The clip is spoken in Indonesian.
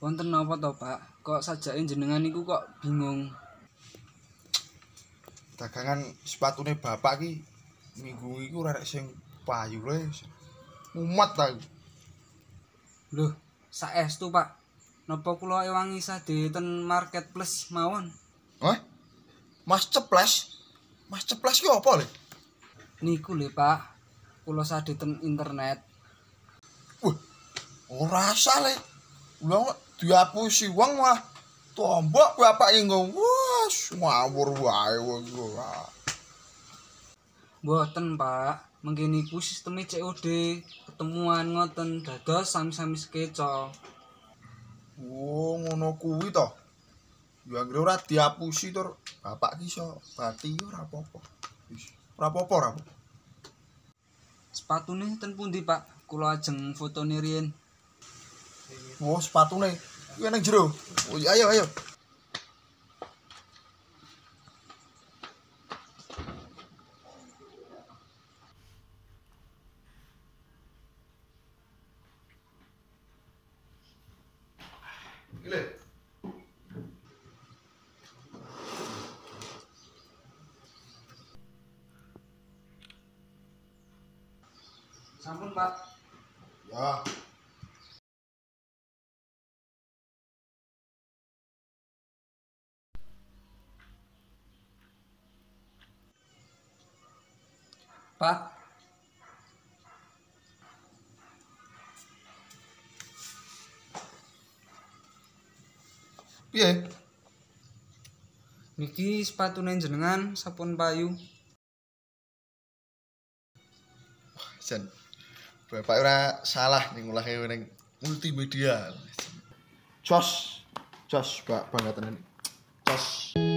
Wonten napa to, Pak? Kok sajake jenengan niku kok bingung? Dagangan sepatune bapak ki minggu iki ora sing payu le. Mumet ta. Loh, saestu, Pak. Napa kula ewangi sadhe ten marketplace mawon? Hah? Mas Ceples? Mas Ceples ki apa le? Niku lho, Pak. Kula sadhe ten internet. Wah, ora usah le. Lah diapusi wong malah tombok bapak nggo. Wes ngawur wae wong. Mboten, Pak. Mengke niku sisteme COD, ketemuan ngoten dados sami-sami sekeca. Oh, ngono kuwi to. Ya anggere ora diapusi tur bapak ki iso bati ora apa-apa. Wis, ora apa-apa ora. Sepatune ten pundi, Pak? Kula ajeng fotone riyen. Oh, sepatune. Kuwi nang jero. Oh, ya, ayo. Iki Sampun, Pak. ya. Pak, Piye? niki sepatune jenengan sampun payu. Jan. Bapak ora salah ning ngulahe ning multimedia. Jos, Pak banget tenan. Jos.